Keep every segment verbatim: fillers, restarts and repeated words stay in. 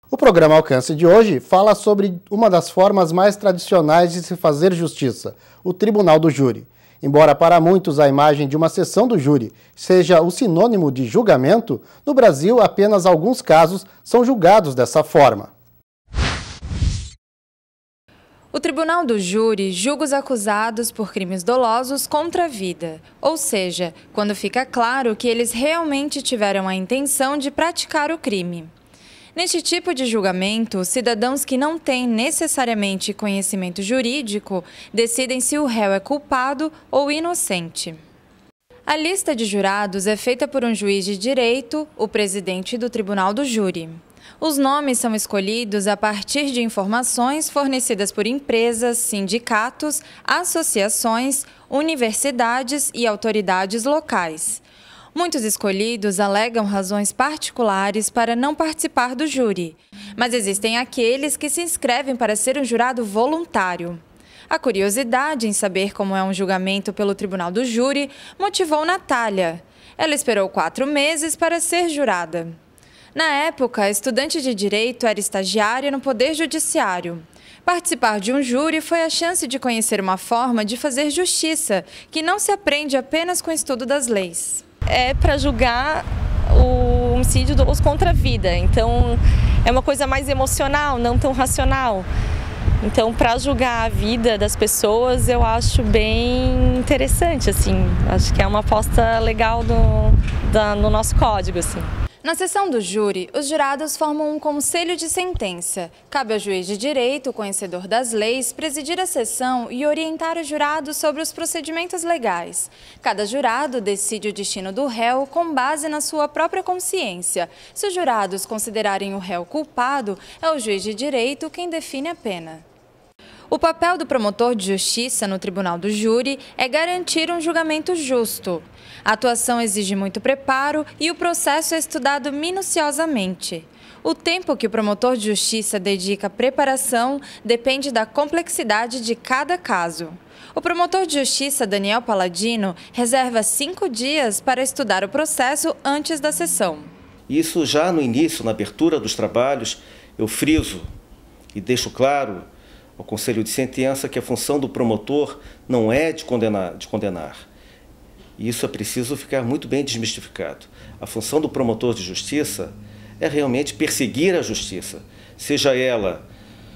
O programa Alcance de hoje fala sobre uma das formas mais tradicionais de se fazer justiça, o Tribunal do Júri. Embora para muitos a imagem de uma sessão do júri seja o sinônimo de julgamento, no Brasil apenas alguns casos são julgados dessa forma. O Tribunal do Júri julga os acusados por crimes dolosos contra a vida, ou seja, quando fica claro que eles realmente tiveram a intenção de praticar o crime. Neste tipo de julgamento, cidadãos que não têm necessariamente conhecimento jurídico decidem se o réu é culpado ou inocente. A lista de jurados é feita por um juiz de direito, o presidente do Tribunal do Júri. Os nomes são escolhidos a partir de informações fornecidas por empresas, sindicatos, associações, universidades e autoridades locais. Muitos escolhidos alegam razões particulares para não participar do júri, mas existem aqueles que se inscrevem para ser um jurado voluntário. A curiosidade em saber como é um julgamento pelo Tribunal do Júri motivou Natália. Ela esperou quatro meses para ser jurada. Na época, a estudante de Direito era estagiária no Poder Judiciário. Participar de um júri foi a chance de conhecer uma forma de fazer justiça, que não se aprende apenas com o estudo das leis. É para julgar o homicídio doloso contra a vida, então é uma coisa mais emocional, não tão racional. Então, para julgar a vida das pessoas, eu acho bem interessante, assim, acho que é uma aposta legal do, da, no nosso código, assim. Na sessão do júri, os jurados formam um conselho de sentença. Cabe ao juiz de direito, conhecedor das leis, presidir a sessão e orientar os jurados sobre os procedimentos legais. Cada jurado decide o destino do réu com base na sua própria consciência. Se os jurados considerarem o réu culpado, é o juiz de direito quem define a pena. O papel do promotor de justiça no Tribunal do Júri é garantir um julgamento justo. A atuação exige muito preparo e o processo é estudado minuciosamente. O tempo que o promotor de justiça dedica à preparação depende da complexidade de cada caso. O promotor de justiça, Daniel Paladino, reserva cinco dias para estudar o processo antes da sessão. Isso já no início, na abertura dos trabalhos, eu friso e deixo claro ao Conselho de Sentença que a função do promotor não é de condenar, de condenar. E isso é preciso ficar muito bem desmistificado. A função do promotor de justiça é realmente perseguir a justiça, seja ela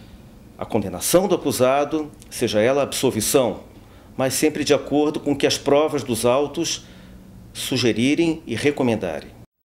a condenação do acusado, seja ela a absolvição, mas sempre de acordo com o que as provas dos autos sugerirem e recomendarem.